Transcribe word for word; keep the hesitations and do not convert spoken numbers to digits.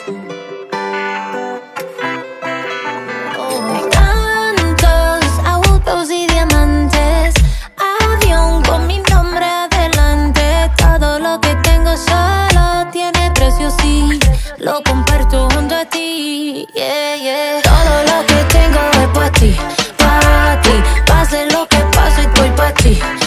Oh. Tantos autos y diamantes, avión con mi nombre adelante. Todo lo que tengo solo tiene precio, sí. Lo comparto junto a ti, yeah, yeah. Todo lo que tengo es pa' ti, pa' ti. Pase lo que pase, estoy pa' ti.